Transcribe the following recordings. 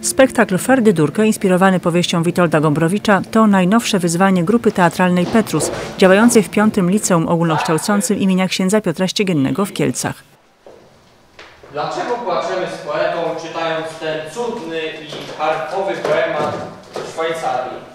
Spektakl Ferdydurke, inspirowany powieścią Witolda Gombrowicza, to najnowsze wyzwanie grupy teatralnej Petrus, działającej w 5. Liceum Ogólnokształcącym imienia księdza Piotra Ściegiennego w Kielcach. Dlaczego płaczemy z poetą, czytając ten cudny i harfowy poemat Szwajcarii?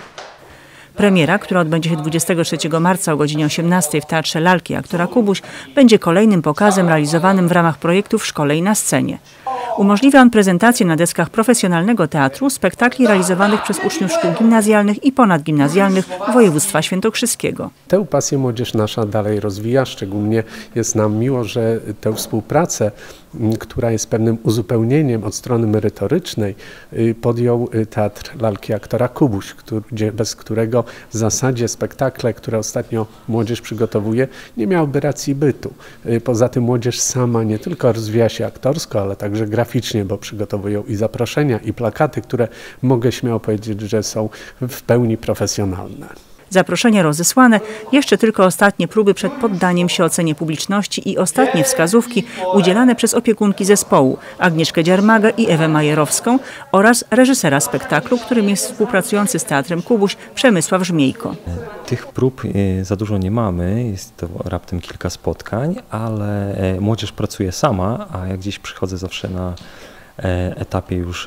Premiera, która odbędzie się 23 marca o godzinie 18 w Teatrze Lalki aktora Kubuś, będzie kolejnym pokazem realizowanym w ramach projektu W szkole i na scenie. Umożliwia on prezentację na deskach profesjonalnego teatru spektakli realizowanych przez uczniów szkół gimnazjalnych i ponadgimnazjalnych województwa świętokrzyskiego. Tę pasję młodzież nasza dalej rozwija, szczególnie jest nam miło, że tę współpracę, która jest pewnym uzupełnieniem od strony merytorycznej, podjął Teatr Lalki aktora Kubuś, bez którego w zasadzie spektakle, które ostatnio młodzież przygotowuje, nie miałyby racji bytu. Poza tym młodzież sama nie tylko rozwija się aktorsko, ale także graficznie, bo przygotowują i zaproszenia, i plakaty, które mogę śmiało powiedzieć, że są w pełni profesjonalne. Zaproszenia rozesłane, jeszcze tylko ostatnie próby przed poddaniem się ocenie publiczności i ostatnie wskazówki udzielane przez opiekunki zespołu Agnieszkę Dziarmagę i Ewę Majerowską oraz reżysera spektaklu, którym jest współpracujący z Teatrem Kubuś Przemysław Żmiejko. Tych prób za dużo nie mamy, jest to raptem kilka spotkań, ale młodzież pracuje sama, a jak gdzieś przychodzę zawsze na etapie już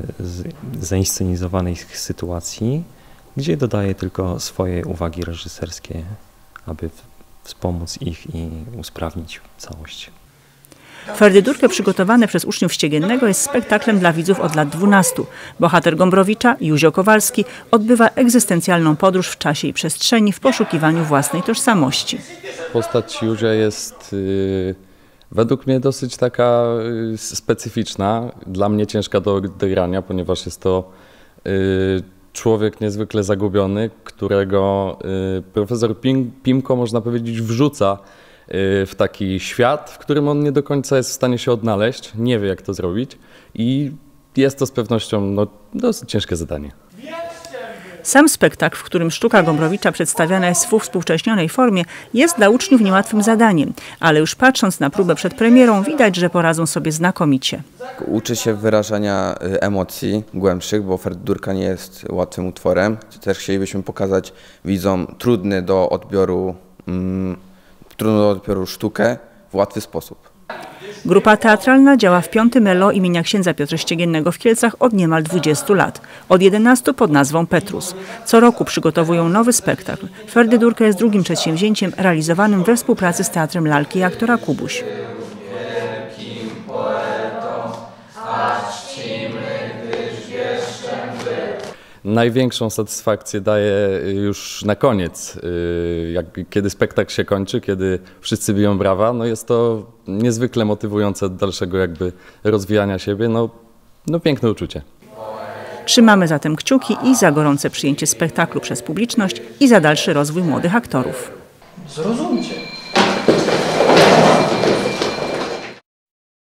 zainscenizowanej sytuacji, gdzie dodaję tylko swoje uwagi reżyserskie, aby wspomóc ich i usprawnić całość. Ferdydurke, przygotowane przez uczniów Ściegiennego, jest spektaklem dla widzów od lat 12. Bohater Gombrowicza, Józio Kowalski, odbywa egzystencjalną podróż w czasie i przestrzeni w poszukiwaniu własnej tożsamości. Postać Józia jest według mnie dosyć taka specyficzna, dla mnie ciężka do odegrania, ponieważ jest to człowiek niezwykle zagubiony, którego profesor Pimko, można powiedzieć, wrzuca w taki świat, w którym on nie do końca jest w stanie się odnaleźć, nie wie jak to zrobić i jest to z pewnością dosyć ciężkie zadanie. Sam spektakl, w którym sztuka Gombrowicza przedstawiana jest w uwspółcześnionej formie, jest dla uczniów niełatwym zadaniem, ale już patrząc na próbę przed premierą, widać, że poradzą sobie znakomicie. Uczy się wyrażania emocji głębszych, bo Ferdydurka nie jest łatwym utworem. Też chcielibyśmy pokazać widzom trudną do odbioru sztukę w łatwy sposób. Grupa teatralna działa w 5. LO imienia księdza Piotra Ściegiennego w Kielcach od niemal 20 lat. Od 11 pod nazwą Petrus. Co roku przygotowują nowy spektakl. Ferdydurka jest drugim przedsięwzięciem realizowanym we współpracy z Teatrem Lalki aktora Kubuś. Największą satysfakcję daje już na koniec, kiedy spektakl się kończy, kiedy wszyscy biją brawa. Jest to niezwykle motywujące do dalszego rozwijania siebie. Piękne uczucie. Trzymamy zatem kciuki i za gorące przyjęcie spektaklu przez publiczność i za dalszy rozwój młodych aktorów.